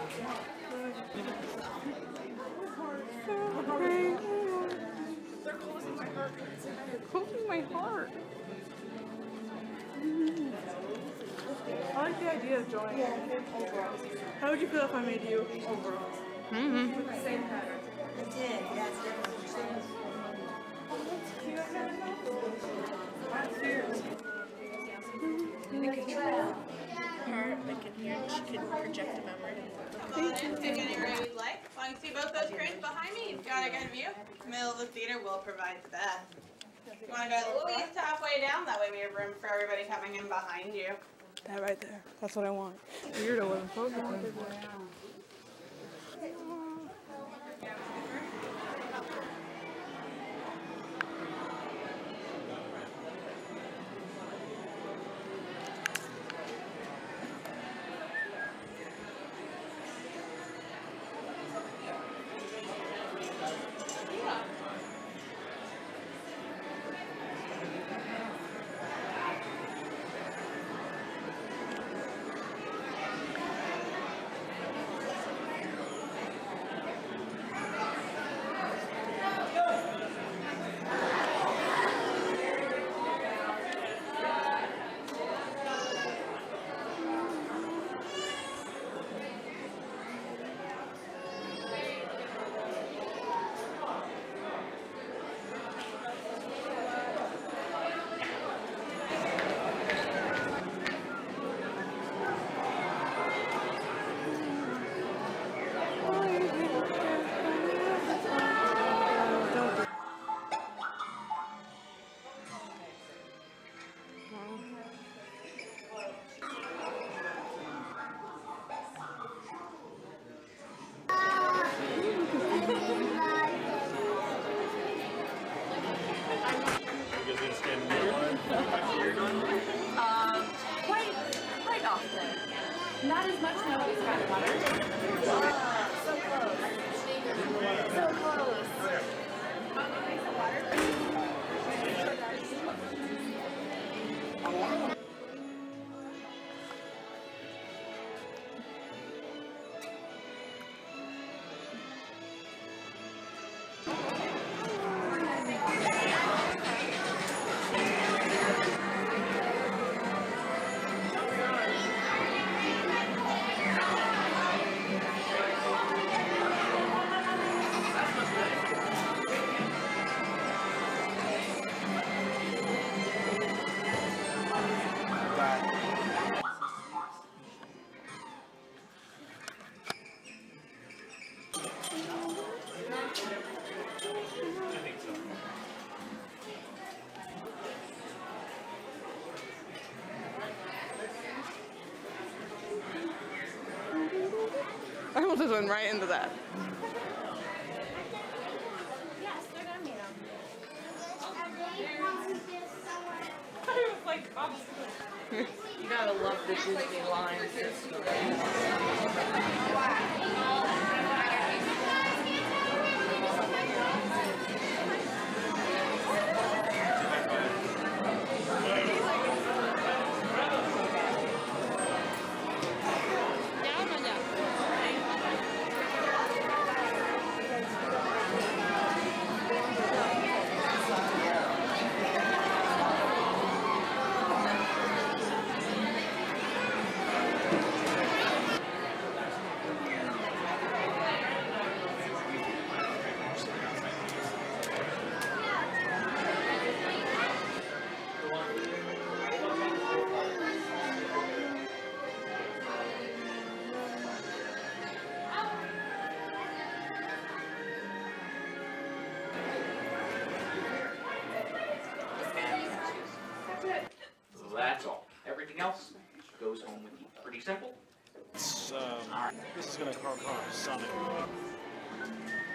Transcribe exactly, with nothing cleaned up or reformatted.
They're closing my heart. Closing my heart. I like the idea of joining overalls. How would you feel if I made you overalls? Mm-hmm. With the same pattern. I did. That's different. That's fierce. They could try. Her, they can hear, she can project a memory. Come on in, pick any row you'd like. As long as you see both those cranes behind me, you've got a good view. Middle of the theater will provide that. You want to go at least halfway down? That way we have room for everybody coming in behind you. That right there. That's what I want. Weird, I wasn't focusing. Um, quite, quite often. Not as much now as kind of water. So close. So close. I almost just went right into that. Yes, they're gonna meet them. I was like, obviously. You gotta love the Disney lines. That's all. Everything else goes home with you. Pretty simple. It's, um, this is going to cause Sonic.